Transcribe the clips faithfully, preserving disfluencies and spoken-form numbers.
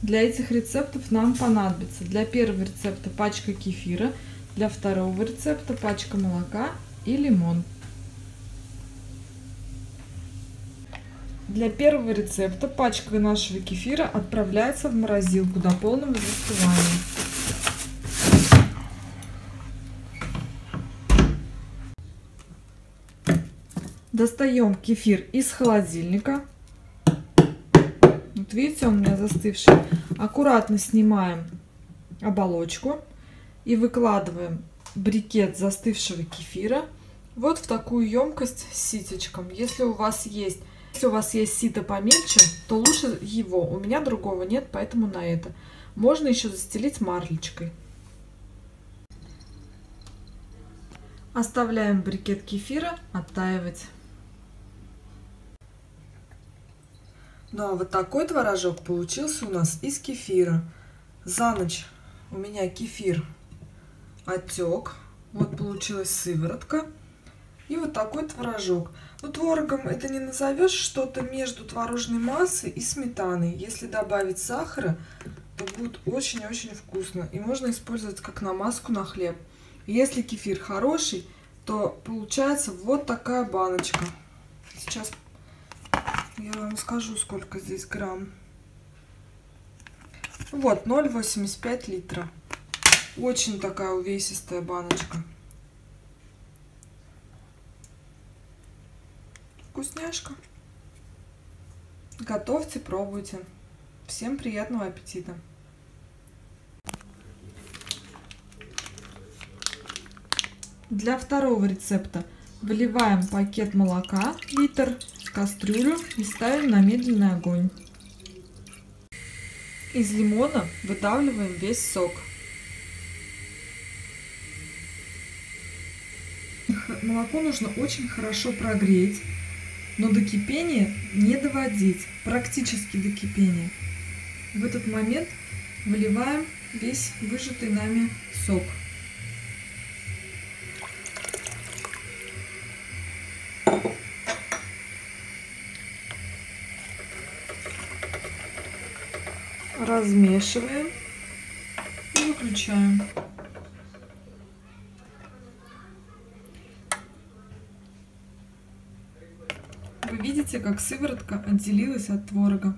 Для этих рецептов нам понадобится для первого рецепта пачка кефира, для второго рецепта пачка молока и лимон. Для первого рецепта пачка нашего кефира отправляется в морозилку до полного застывания. Достаем кефир из холодильника. Вот видите, он у меня застывший. Аккуратно снимаем оболочку и выкладываем брикет застывшего кефира вот в такую емкость с ситечком. Если у вас есть, если у вас есть сито помельче, то лучше его. У меня другого нет, поэтому на это. Можно еще застелить марлечкой. Оставляем брикет кефира оттаивать. Ну а вот такой творожок получился у нас из кефира. За ночь у меня кефир отек. Вот получилась сыворотка. И вот такой творожок. Ну, творогом это не назовешь, что-то между творожной массой и сметаной. Если добавить сахара, то будет очень-очень вкусно. И можно использовать как намазку на хлеб. Если кефир хороший, то получается вот такая баночка. Сейчас я вам скажу, сколько здесь грамм. Вот, ноль целых восемьдесят пять литра. Очень такая увесистая баночка. Вкусняшка. Готовьте, пробуйте. Всем приятного аппетита. Для второго рецепта выливаем пакет молока, литр, в кастрюлю и ставим на медленный огонь. Из лимона выдавливаем весь сок. Молоко нужно очень хорошо прогреть, но до кипения не доводить, практически до кипения. В этот момент выливаем весь выжатый нами сок. Размешиваем и выключаем. Вы видите, как сыворотка отделилась от творога.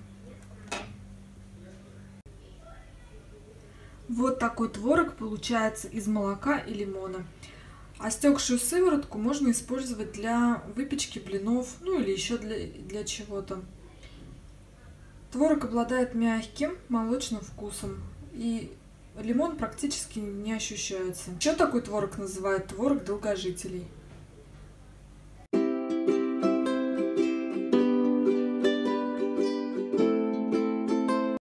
Вот такой творог получается из молока и лимона. А стекшую сыворотку можно использовать для выпечки блинов, ну или еще для, для чего-то. Творог обладает мягким молочным вкусом, и лимон практически не ощущается. Еще такой творог называют творог долгожителей.